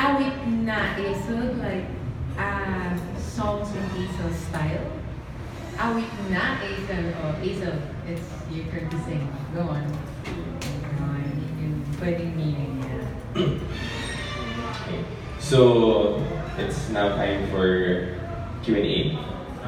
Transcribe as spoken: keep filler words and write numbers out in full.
Awit na Aicelle, like uh, songs in Aicelle style. Awit na Aicelle, or Aicelle, it's your turn to sing. Go on. Go on, yung pwedeng meaning niya. Okay. So, it's now time for Q and A.